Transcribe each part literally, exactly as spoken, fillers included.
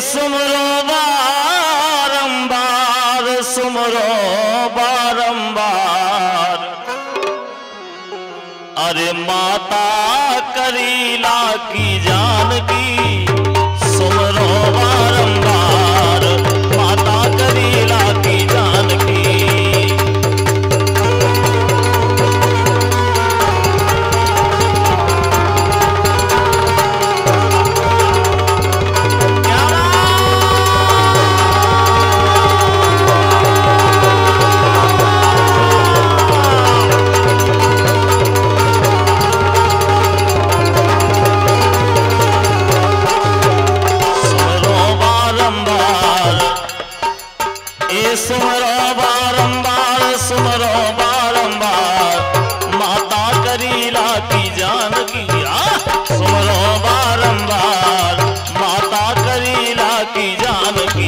सुमरो बारंबार सुमरो बारंबार, अरे माता करीला की जानकी सुमरो बारंबार, माता करीला की जानकी। सुमरो बारंबार सुमरो बारंबार, माता करीला की जानकी। सुमरो बारंबार माता करीला की जानकी।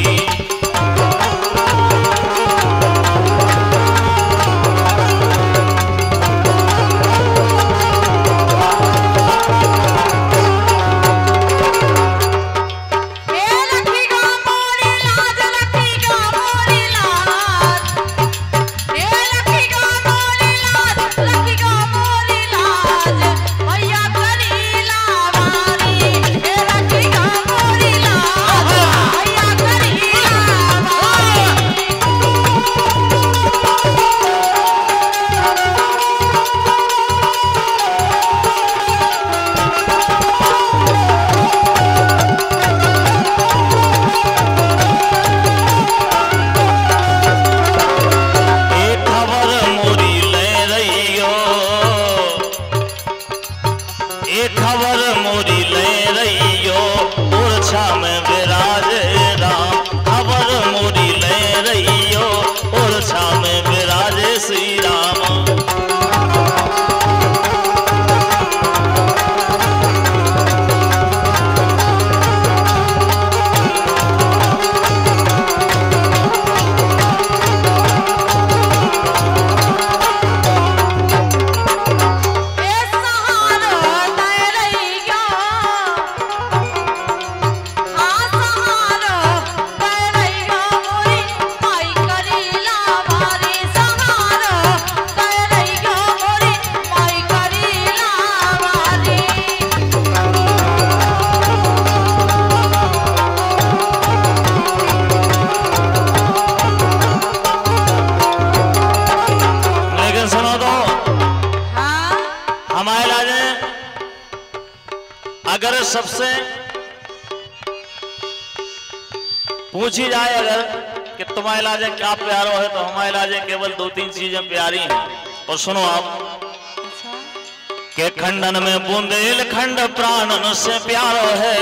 अगर सबसे पूछी जाए अगर कि तुम्हारे इलाजे क्या प्यारो है, तो हमारे इलाजे केवल दो तीन चीजें प्यारी हैं। और सुनो आप के खंडन में बुंदेलखंड प्राणन से प्यारो है।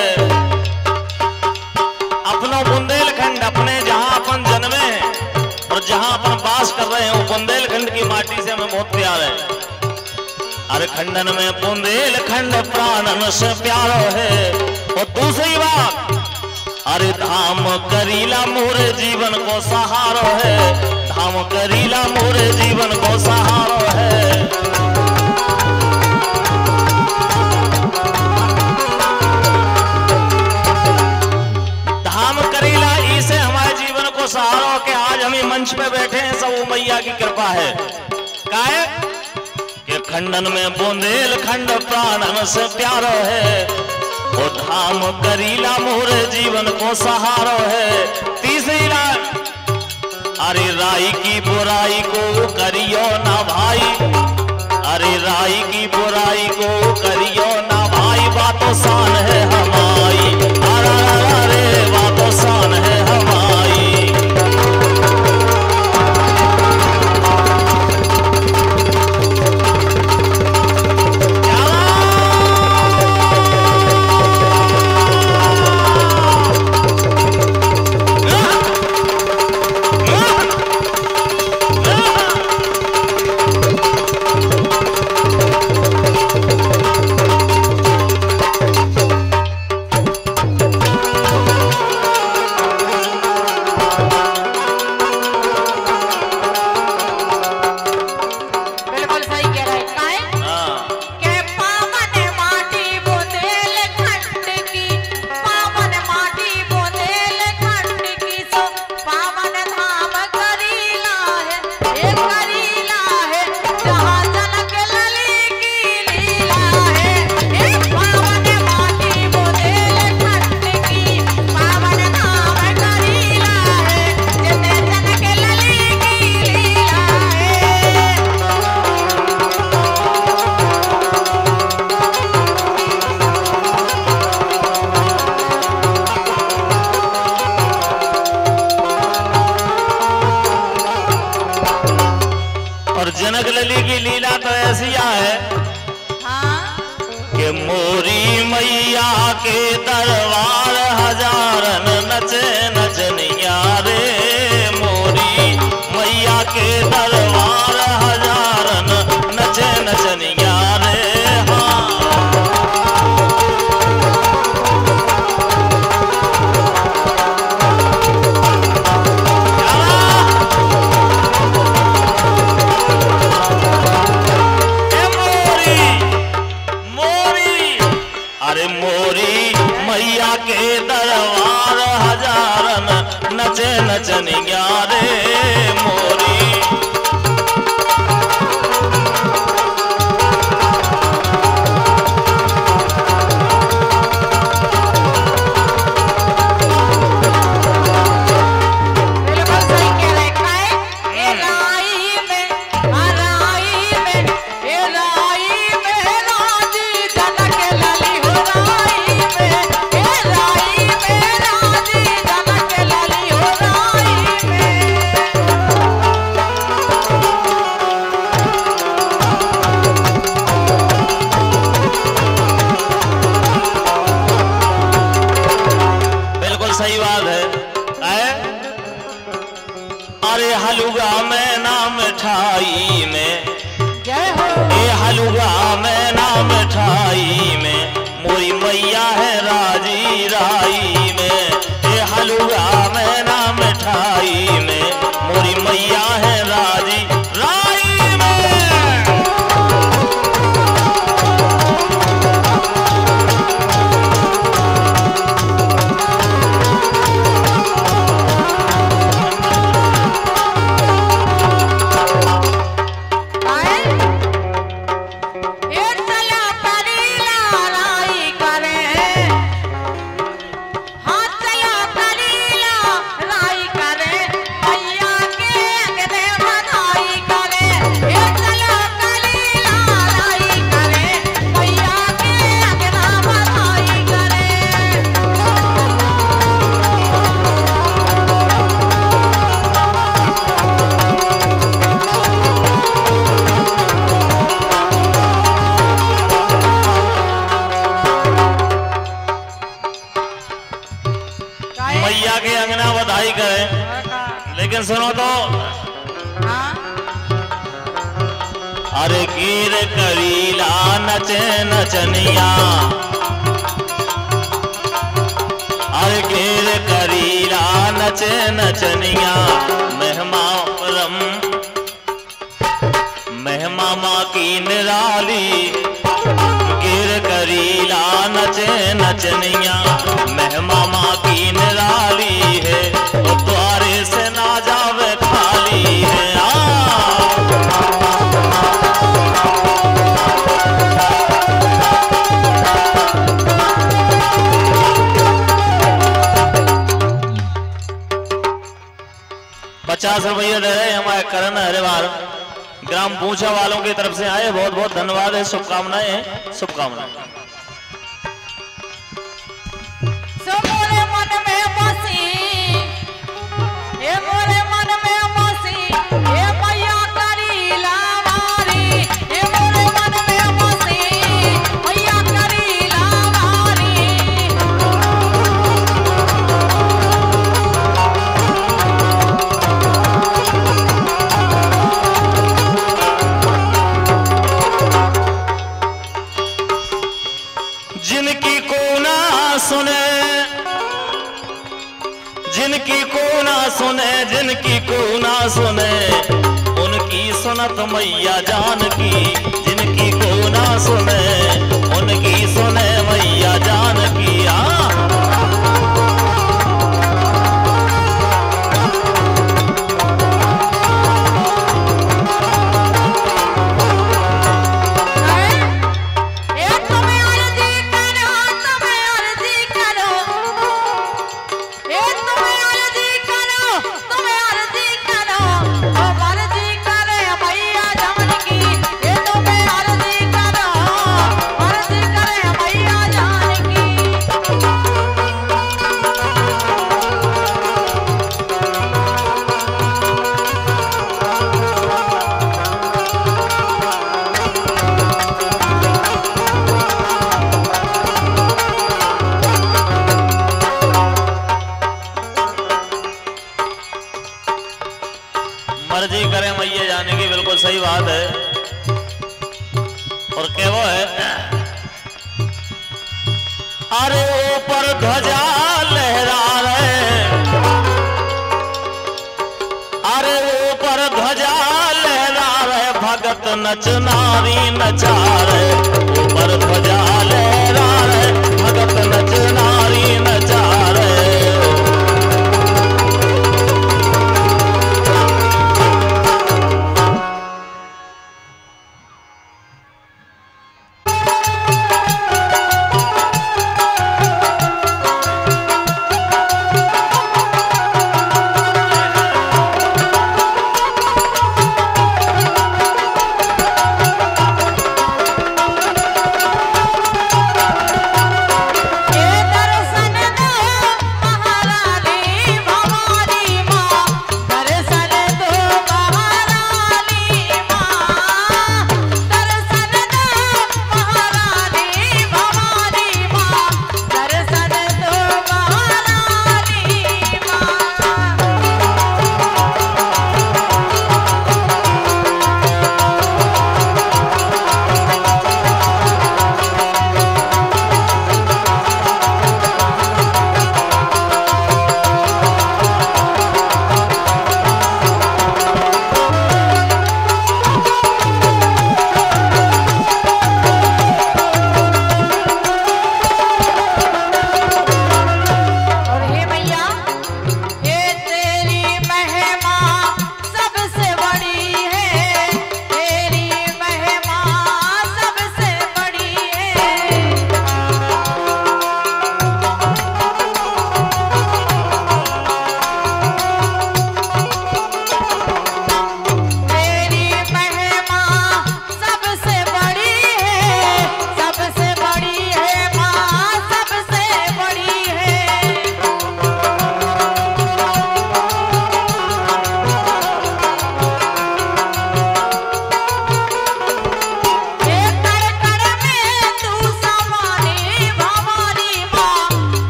अपनो बुंदेलखंड अपने जहां अपन जन्मे हैं और जहां अपन बास कर रहे हैं वो बुंदेलखंड की माटी से हमें बहुत प्यार है। अरे खंडन में बुंदेलखंड प्राणन से प्यारो है। और दूसरी बात, अरे धाम करीला मोरे जीवन को सहारो है। धाम करीला मोरे जीवन को सहारो है। धाम करीला इसे हमारे जीवन को सहारो के आज हम मंच पे बैठे हैं, सब वो मैया की कृपा है। काहे के खंडन में बुंदेलखंड प्राणन से प्यारो है। वो धाम करीला मोरे जीवन को सहारो है। तीसरी बात, अरे राई की बुराई को करियो ना भाई। अरे राई की बुराई को करियो ना भाई, बातों शान है हमारी। अरे अरे बातों शान है हमारी। के मोरी मैया के दरबार हजारन नचे नचनिया रे, मोरी मैया के दरबार हजारन नचे नचनिया रे। अरे मोरी मैया के दरबार हजारन नचे नचनिया रे, मोरी। सही बात है। अरे हलुआ में ना मिठाई में, ए हलुआ में ना मिठाई में, मोरी मैया है राजी राई में। ए हलुआ में ना मिठाई में, मोरी मैया है राजी राई में। मैया के अंगना बधाई करें, लेकिन सुनो तो। अरे गिर करीला नचे नचनिया, अरे गिर करीला नचे नचनिया, महिमा रम महिमा माँ की निराली। गिर करीला नचे नचनिया, महिमा माँ की निराली है, तो द्वारे से ना जावे खाली है। पचास रुपये दे रहे हमारे करण हरिवार ग्राम पूछा वालों की तरफ से आए, बहुत बहुत धन्यवाद है, शुभकामनाएं हैं, शुभकामनाएं। जिनकी को ना सुने, जिनकी को ना सुने, जिनकी को ना सुने, उनकी सुनत मैया जान की। जिनकी को ना सुने, उनकी सुने मैया जान की। आ Para अरे ऊपर ध्वजा लहरा रहे, अरे ऊपर ध्वजा लहरा रहे, भगत नच नारी नचा रहे।